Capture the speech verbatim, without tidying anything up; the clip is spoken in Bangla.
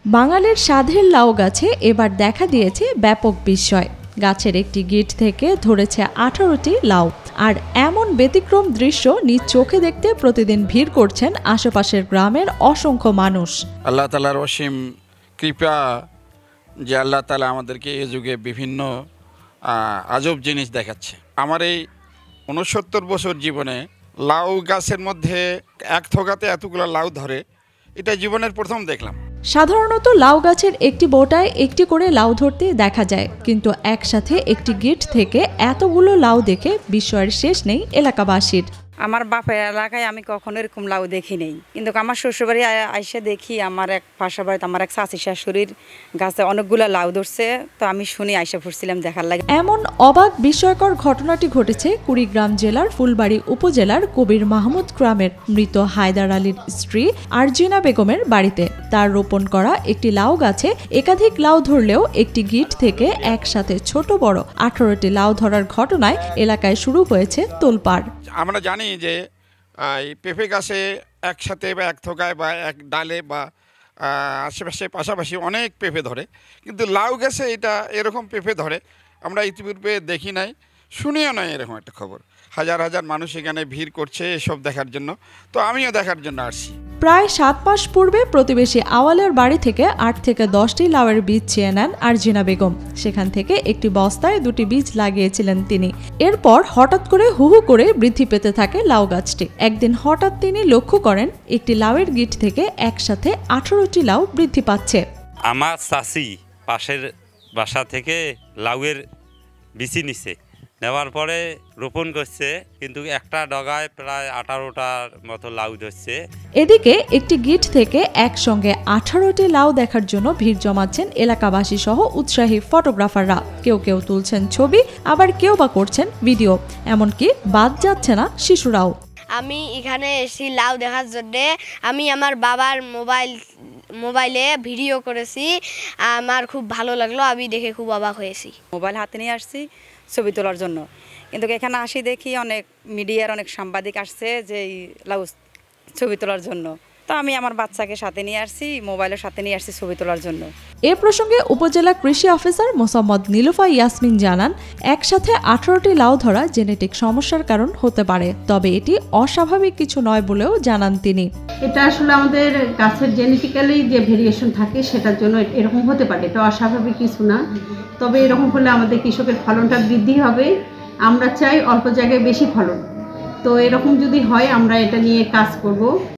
বাঙালির স্বাদের লাউ গাছে এবার দেখা দিয়েছে ব্যাপক বিস্ময়। গাছের একটি গিট থেকে ধরেছে আঠারোটি লাউ। আর এমন ব্যতিক্রম দৃশ্য নিজ চোখে দেখতে প্রতিদিন ভিড় করছেন আশেপাশের গ্রামের অসংখ্য মানুষ। আল্লাহ তাআলার অসীম কৃপা যে আল্লাহ তাআলা আমাদেরকে এই যুগে বিভিন্ন আজব জিনিস দেখাচ্ছে। আমার এই উনসত্তর বছর জীবনে লাউ গাছের মধ্যে এক থোকাতে এতগুলো লাউ ধরে, এটা জীবনের প্রথম দেখলাম। সাধারণত লাউ গাছের একটি বোটায় একটি করে লাউ ধরতে দেখা যায়, কিন্তু একসাথে একটি গিট থেকে এতগুলো লাউ দেখে বিস্ময়ের শেষ নেই এলাকাবাসীর। আমার বাপের এলাকায় আমি কখনো এরকম লাউ দেখি নেই, কিন্তু আমার শ্বশুরবাড়ি আইসা দেখি আমার এক পাশা বাড়িতে আমার এক চাচি শাশুড়ির গাছে অনেকগুলো লাউ ধরছে, তো আমি শুনি আইসা পড়ছিলাম দেখার লাগে। এমন অবাক বিস্ময়কর ঘটনাটি ঘটেছে কুড়িগ্রাম জেলার ফুলবাড়ী উপজেলার কবির মাহমুদ গ্রামের মৃত হায়দার আলীর স্ত্রী আরজিনা বেগমের বাড়িতে। তার রোপণ করা একটি লাউ গাছে একাধিক লাউ ধরলেও একটি গিট থেকে একসাথে ছোট বড় আঠারোটি লাউ ধরার ঘটনায় এলাকায় শুরু হয়েছে তোলপাড়। আমরা জানি যে এই পেঁপে গাছে একসাথে বা এক থোকায় বা এক ডালে বা আশেপাশে পাশাপাশি অনেক পেঁপে ধরে, কিন্তু লাউ গাছে এটা এরকম পেঁপে ধরে আমরা ইতিপূর্বে দেখি নাই, শুনিও নাই এরকম একটা খবর। হাজার হাজার মানুষ এখানে ভিড় করছে এসব দেখার জন্য, তো আমিও দেখার জন্য আসছি। প্রায় সাত মাস পূর্বে প্রতিবেশী আওয়ালের বাড়ি থেকে আট থেকে দশটি লাউয়ের বীজ চেয়ে নেন আরজিনা বেগম। সেখান থেকে একটি বস্তায় দুটি বীজ লাগিয়েছিলেন তিনি। এরপর হঠাৎ করে হু হু করে বৃদ্ধি পেতে থাকে লাউ গাছটি। একদিন হঠাৎ তিনি লক্ষ্য করেন একটি লাউয়ের গিট থেকে একসাথে আঠারোটি লাউ বৃদ্ধি পাচ্ছে। আমার চাচি পাশের বাসা থেকে লাউয়ের বিচি নিছে, নেওয়ার পরে রোপণ করছে, কিন্তু একটা ডগায় প্রায় আঠারোটার মতো লাউ ধরছে। এদিকে একটি গিট থেকে একসঙ্গে আঠারোটি লাউ দেখার জন্য ভিড় জমাচ্ছেন এলাকাবাসী সহ উৎসাহী ফটোগ্রাফাররা। কেউ কেউ তুলছেন ছবি, আবার কেউ বা করছেন ভিডিও, এমনকি বাদ যাচ্ছে না শিশুরাও। আমি এখানে এসেছি লাউ দেখার জন্যে। আমি আমার বাবার মোবাইল মোবাইলে ভিডিও করেছি, আমার খুব ভালো লাগলো, আমি দেখে খুব অবাক হয়েছি। মোবাইল হাতে নিয়ে আসছি ছবি তোলার জন্য, কিন্তু এখানে আসি দেখি অনেক মিডিয়ার অনেক সাংবাদিক আসছে যে এই লাউ ছবি তোলার জন্য, তো আমি আমার বাচ্চাকে সাথে নিয়ে আসছি, মোবাইলের সাথে নিয়ে আসছি ছবি তোলার জন্য। এ প্রসঙ্গে উপজেলা কৃষি অফিসার মোসাম্মদ নীলুফা ইয়াসমিন জানান, একসাথে আঠারোটি লাউ ধরা জেনেটিক সমস্যার কারণ হতে পারে, তবে এটি অস্বাভাবিক কিছু নয় বলেও জানান তিনি। এটা আসলে আমাদের গাছের জেনেটিক্যালি যে ভেরিয়েশন থাকে সেটার জন্য এরকম হতে পারে, এটা অস্বাভাবিক কিছু না। তবে এরকম হলে আমাদের কৃষকের ফলনটা বৃদ্ধি হবে। আমরা চাই অল্প জায়গায় বেশি ফলন, তো এরকম যদি হয় আমরা এটা নিয়ে কাজ করব।